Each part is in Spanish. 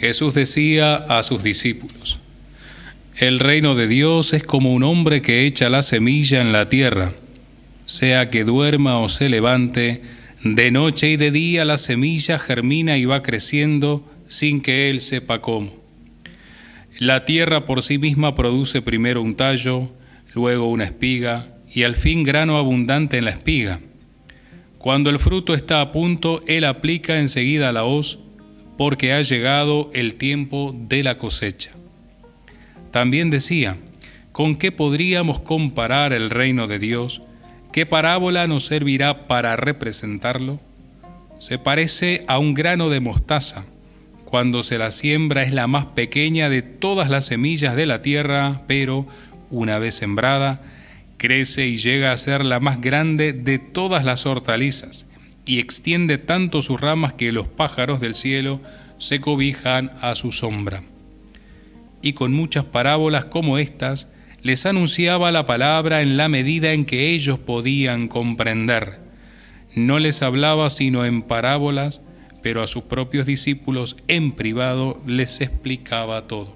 Jesús decía a sus discípulos: el reino de Dios es como un hombre que echa la semilla en la tierra. Sea que duerma o se levante, de noche y de día la semilla germina y va creciendo sin que él sepa cómo. La tierra por sí misma produce primero un tallo, luego una espiga y al fin grano abundante en la espiga. Cuando el fruto está a punto, él aplica enseguida la hoz, porque ha llegado el tiempo de la cosecha. También decía: ¿con qué podríamos comparar el reino de Dios? ¿Qué parábola nos servirá para representarlo? Se parece a un grano de mostaza. Cuando se la siembra es la más pequeña de todas las semillas de la tierra, pero, una vez sembrada, crece y llega a ser la más grande de todas las hortalizas, y extiende tanto sus ramas que los pájaros del cielo se cobijan a su sombra. Y con muchas parábolas como estas, les anunciaba la palabra en la medida en que ellos podían comprender. No les hablaba sino en parábolas, pero a sus propios discípulos en privado les explicaba todo.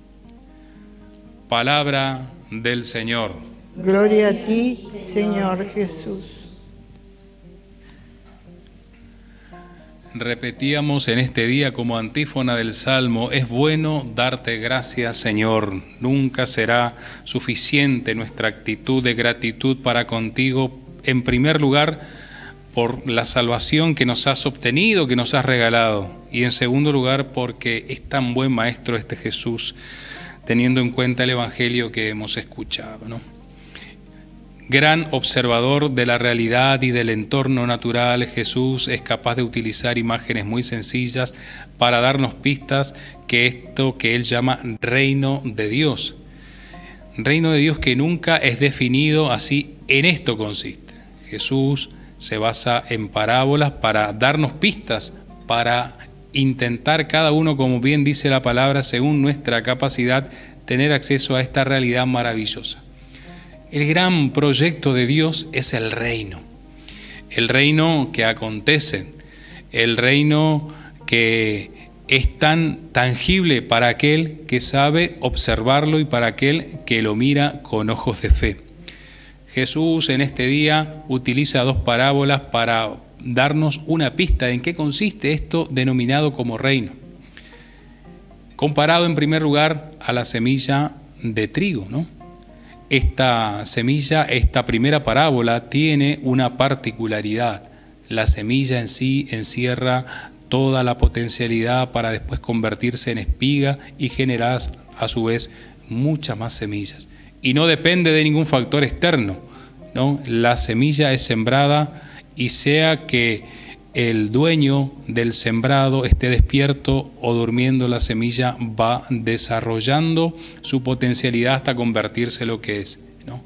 Palabra del Señor. Gloria a ti, Señor Jesús. Repetíamos en este día como antífona del Salmo: es bueno darte gracias, Señor. Nunca será suficiente nuestra actitud de gratitud para contigo, en primer lugar, por la salvación que nos has obtenido, que nos has regalado, y en segundo lugar, porque es tan buen Maestro este Jesús, teniendo en cuenta el Evangelio que hemos escuchado, ¿no? Gran observador de la realidad y del entorno natural, Jesús es capaz de utilizar imágenes muy sencillas para darnos pistas que esto que él llama reino de Dios. Reino de Dios que nunca es definido así, en esto consiste. Jesús se basa en parábolas para darnos pistas, para intentar cada uno, como bien dice la palabra, según nuestra capacidad, tener acceso a esta realidad maravillosa. El gran proyecto de Dios es el reino que acontece, el reino que es tan tangible para aquel que sabe observarlo y para aquel que lo mira con ojos de fe. Jesús en este día utiliza dos parábolas para darnos una pista de en qué consiste esto denominado como reino. Comparado en primer lugar a la semilla de trigo, ¿no? Esta semilla, esta primera parábola, tiene una particularidad. La semilla en sí encierra toda la potencialidad para después convertirse en espiga y generar a su vez muchas más semillas. Y no depende de ningún factor externo, ¿no? La semilla es sembrada y sea que el dueño del sembrado esté despierto o durmiendo, la semilla va desarrollando su potencialidad hasta convertirse en lo que es, ¿no?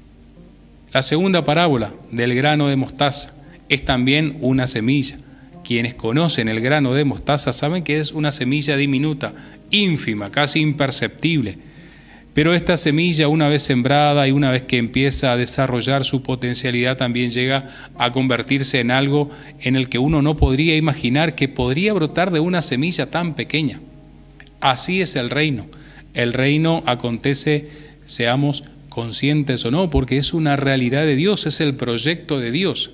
La segunda parábola del grano de mostaza es también una semilla. Quienes conocen el grano de mostaza saben que es una semilla diminuta, ínfima, casi imperceptible. Pero esta semilla, una vez sembrada y una vez que empieza a desarrollar su potencialidad, también llega a convertirse en algo en el que uno no podría imaginar que podría brotar de una semilla tan pequeña. Así es el reino. El reino acontece, seamos conscientes o no, porque es una realidad de Dios, es el proyecto de Dios.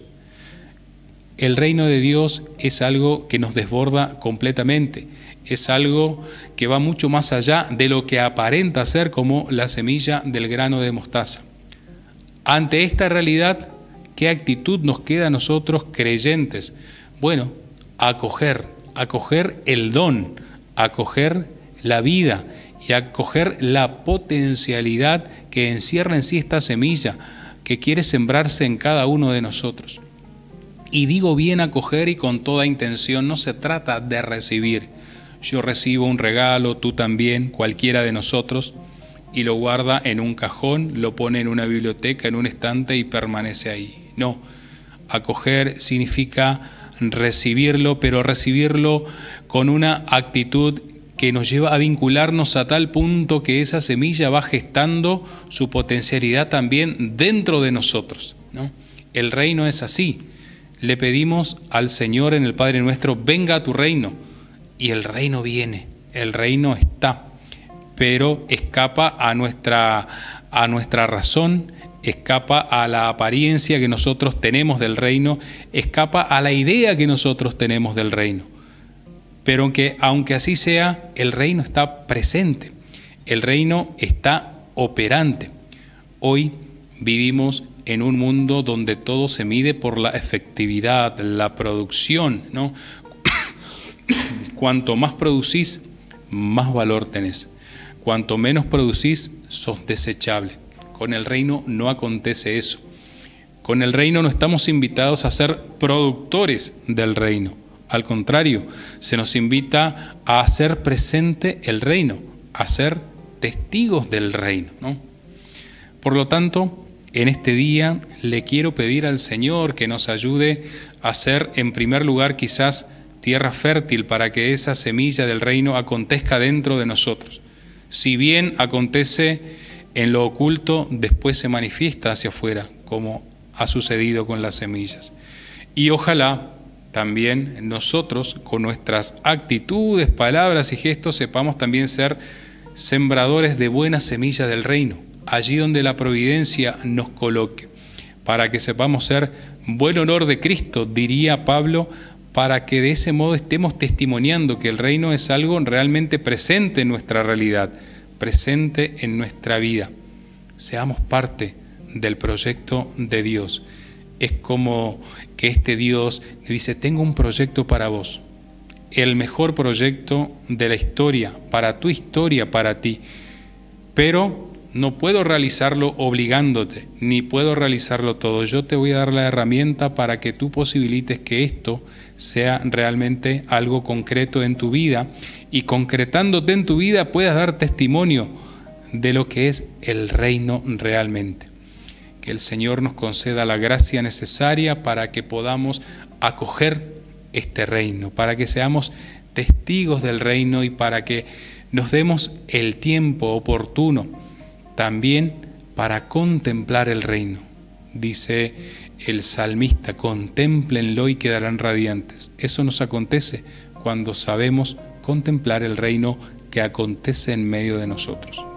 El reino de Dios es algo que nos desborda completamente, es algo que va mucho más allá de lo que aparenta ser como la semilla del grano de mostaza. Ante esta realidad, ¿qué actitud nos queda a nosotros creyentes? Bueno, acoger el don, acoger la vida y acoger la potencialidad que encierra en sí esta semilla que quiere sembrarse en cada uno de nosotros. Y digo bien acoger y con toda intención, no se trata de recibir. Yo recibo un regalo, tú también, cualquiera de nosotros, y lo guarda en un cajón, lo pone en una biblioteca, en un estante y permanece ahí. No, acoger significa recibirlo, pero recibirlo con una actitud que nos lleva a vincularnos a tal punto que esa semilla va gestando su potencialidad también dentro de nosotros, ¿no? El reino es así. Le pedimos al Señor en el Padre Nuestro: venga a tu reino, y el reino viene, el reino está, pero escapa a nuestra razón, escapa a la apariencia que nosotros tenemos del reino, escapa a la idea que nosotros tenemos del reino. Pero aunque así sea, el reino está presente, el reino está operante. Hoy vivimos en un mundo donde todo se mide por la efectividad, la producción, ¿no? Cuanto más producís, más valor tenés. Cuanto menos producís, sos desechable. Con el reino no acontece eso. Con el reino no estamos invitados a ser productores del reino. Al contrario, se nos invita a hacer presente el reino, a ser testigos del reino, ¿no? Por lo tanto, en este día le quiero pedir al Señor que nos ayude a ser, en primer lugar, quizás tierra fértil para que esa semilla del reino acontezca dentro de nosotros. Si bien acontece en lo oculto, después se manifiesta hacia afuera, como ha sucedido con las semillas. Y ojalá también nosotros, con nuestras actitudes, palabras y gestos, sepamos también ser sembradores de buena semilla del reino, allí donde la providencia nos coloque, para que sepamos ser buen honor de Cristo, diría Pablo, para que de ese modo estemos testimoniando que el reino es algo realmente presente en nuestra realidad, presente en nuestra vida. Seamos parte del proyecto de Dios. Es como que este Dios dice, tengo un proyecto para vos, el mejor proyecto de la historia, para tu historia, para ti, pero no puedo realizarlo obligándote, ni puedo realizarlo todo. Yo te voy a dar la herramienta para que tú posibilites que esto sea realmente algo concreto en tu vida y concretándote en tu vida puedas dar testimonio de lo que es el reino realmente. Que el Señor nos conceda la gracia necesaria para que podamos acoger este reino, para que seamos testigos del reino y para que nos demos el tiempo oportuno también para contemplar el reino. Dice el salmista, contémplenlo y quedarán radiantes. Eso nos acontece cuando sabemos contemplar el reino que acontece en medio de nosotros.